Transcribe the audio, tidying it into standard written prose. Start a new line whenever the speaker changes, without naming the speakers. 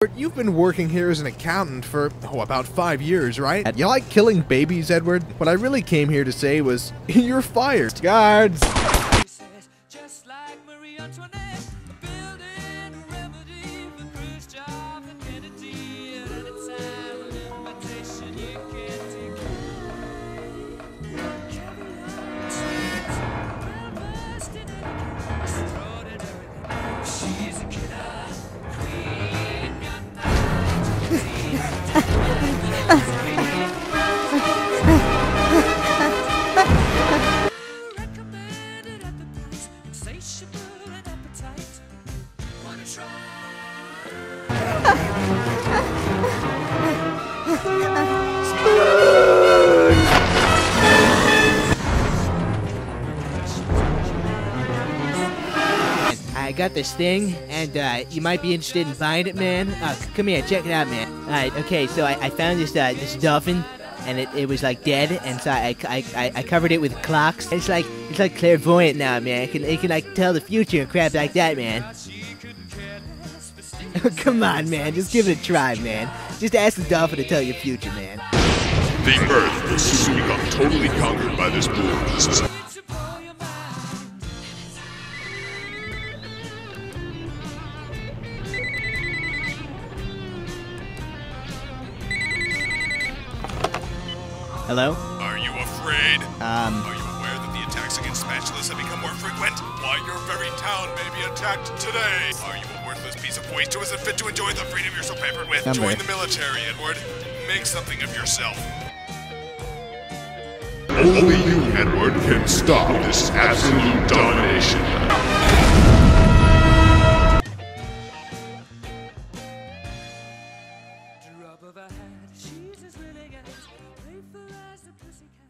Edward, you've been working here as an accountant for, about 5 years, right? You like killing babies, Edward? What I really came here to say was, you're fired. Guards!
I got this thing, and you might be interested in buying it, man. Come here, check it out, man. Alright, okay, so I found this this dolphin, and it was like dead, and so I covered it with clocks. It's like clairvoyant now, man. It can like tell the future and crap like that, man. Come on, man, just give it a try, man. Just ask the dolphin to tell your future, man.
The Earth will soon become totally conquered by this blue beast.
Hello?
Are you afraid?
Are
you aware that the attacks against spatulas have become more frequent? Why, your very town may be attacked today. Are you a worthless piece of waste who isn't fit to enjoy the freedom you're so pampered with? Join the military, Edward. Make something of yourself. Only you, Edward, can stop this absolute domination.
Drop of a hat, she's as willing as playful as a pussycat.